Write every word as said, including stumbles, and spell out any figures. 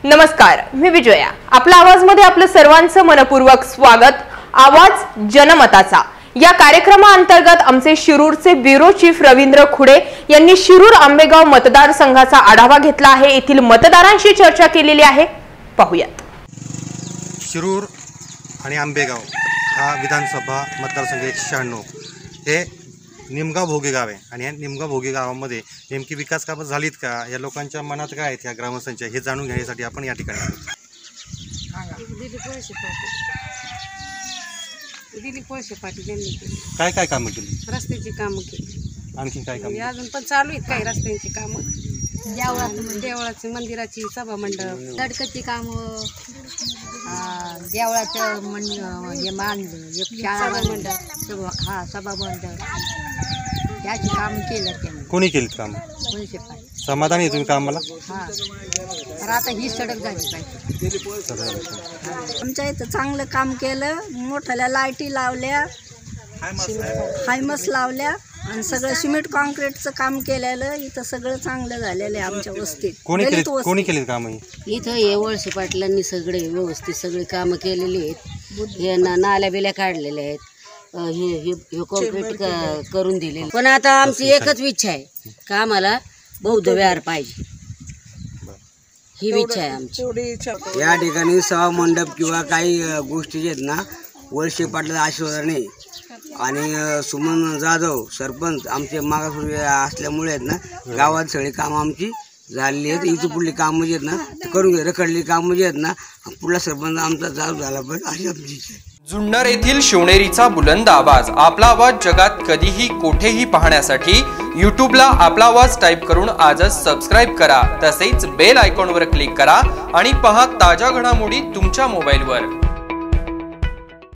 नमस्कार, मी विजया. आपल्या आवाजमध्ये आपलं सर्वांचं मनपूर्वक स्वागत. आवाज जनमताचा या कार्यक्रमाअंतर्गत आमचे शिरूरचे ब्युरो चीफ रवींद्र खुडे यांनी शिरूर आंबेगाव मतदारसंघाचा आढावा घेतला आहे. येथील मतदारांशी चर्चा केलेली आहे, पाहूयात. शिरूर आणि आंबेगाव हा विधानसभा मतदारसंघ एकशे शहाण्णव हे निमगाव भोगे गाव आहे आणि या निमगाव भोगे गावामध्ये नेमकी विकास कामं झालीत का, या लोकांच्या मनात काय आहेत या ग्रामस्थांच्या, हे जाणून घेण्यासाठी आपण या ठिकाणी आलो. दिलीप वळसे पाटील यांनी काय काय कामं केली? रस्त्याची कामं केली. आणखी काय काम? अजून पण चालू आहेत काही रस्त्यांची कामं. देवळाचं देवळाची मंदिराची सभा मंडप, सडकाची कामं, देवळाचं मंड हे बांधलं, एक शाळा मंडप, हा सभा मंडप, त्याची काम केलं त्यांनी. कोणी केलीत काम? वळसे पाटील. समाधानी आहे तुम्ही कामाला? हा, तर आता ही सडक झाली पाहिजे. आमच्या इथं चांगलं काम केलं, मोठ्याला लाईटी लावल्या, हायमस लावल्या आणि सगळं सिमेंट कॉन्क्रीटचं काम केलेलं. इथं सगळं चांगलं झालेलं आहे आमच्या वस्तीत. कोणी केलीत कोणी केलीत काम? इथं हे वळसे पाटलांनी सगळे व्यवस्थित सगळी कामं केलेली आहेत. हे ना नाल्या बिल्या काढलेल्या आहेत, हे हे कॉन्क्रीट करून दिले. पण आता आमची एकच इच्छा आहे का आम्हाला बौद्ध विहार पाहिजे, ही इच्छा आहे आमची. या ठिकाणी सभा मंडप किंवा काही गोष्टी आहेत ना, वळसे पाटलाच्या आशीर्वादाने आणि सुमन जाधव सरपंच आमचे मागासवर्गीय असल्यामुळे आहेत ना, गावात सगळी कामं आमची झालेली आहेत. इथं पुढली कामं जी आहेत ना ते करून घे, रखडलेली कामं जी आहेत ना, पुढला सरपंच आमचा चालू झाला पाहिजे अशी आमची इच्छा आहे. जुन्नर येथील शिवनेरीचा बुलंद आवाज, आपला आवाज जगात कधीही कोठेही पाहण्यासाठी यूट्यूबला आपला आवाज टाईप करून आजच सबस्क्राईब करा. तसेच बेल आयकॉनवर क्लिक करा आणि पहा ताज्या घडामोडी तुमच्या मोबाईलवर.